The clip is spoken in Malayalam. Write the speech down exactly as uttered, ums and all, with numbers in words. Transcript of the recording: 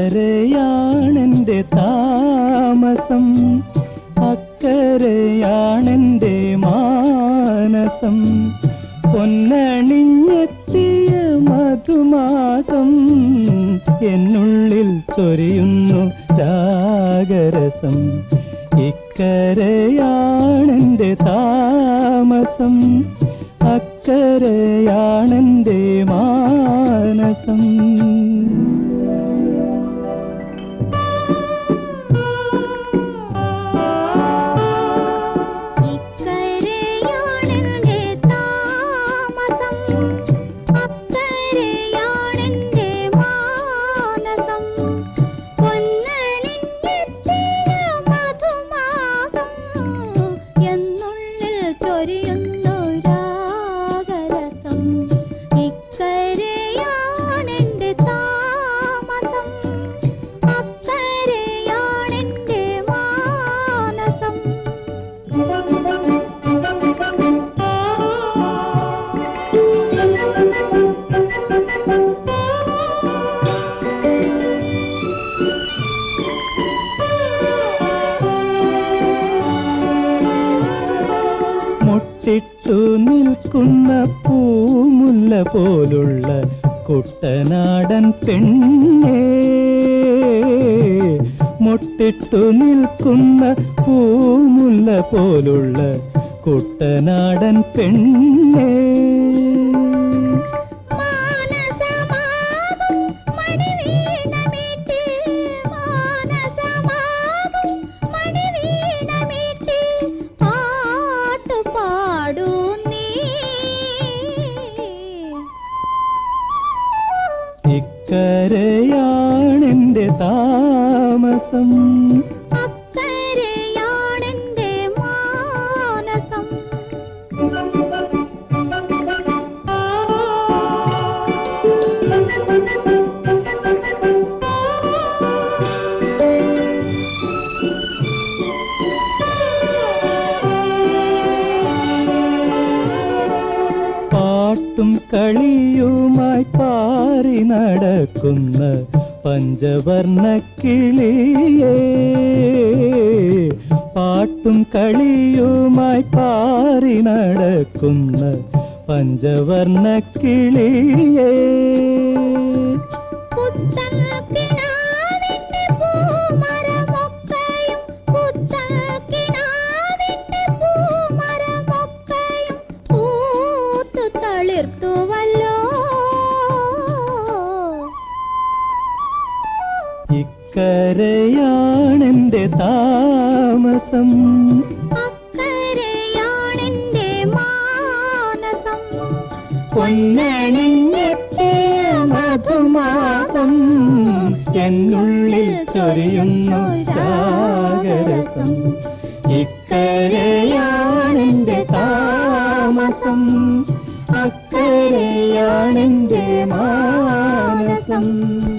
ഇക്കരയാണെൻ്റെ താമസം, അക്കരയാണെൻ്റെ മാനസം. പൊന്നണിഞ്ഞെത്തിയ മധുമാസം എന്നുള്ളിൽ ചൊരിയുന്നു രാഗരസം. ഇക്കരയാണെൻ്റെ താമസം, അക്കരയാണെൻ്റെ മാനസം. മുട്ടിട്ടു നിൽക്കുന്ന പൂമുല്ല പോലുള്ള കുട്ടനാടൻ പെണ്ണേ, മുട്ടിട്ടു നിൽക്കുന്ന പൂമുല്ല പോലുള്ള കുട്ടനാടൻ പെണ്ണേ. ഇക്കരയാണെൻ്റെ താമസം, അക്കരയാണെൻ്റെ മാനസം. പാട്ടും കളിയുമായി പാറി നടക്കുന്ന പഞ്ചവർണ്ണ കിളിയേ, പാട്ടും കളിയുമായി പാറി നടക്കുന്ന പഞ്ചവർണ്ണ കിളിയേ. ഇക്കരയാണെൻ്റെ താമസം, അക്കരയാണെൻ്റെ മാനസം. പൊന്നണിഞ്ഞെത്തിയ മധുമാസം എന്നുള്ളിൽ ചൊരിയുന്നു രാഗരസം. ഇക്കരയാണെൻ്റെ താമസം, അക്കരയാണെൻ്റെ മാനസം.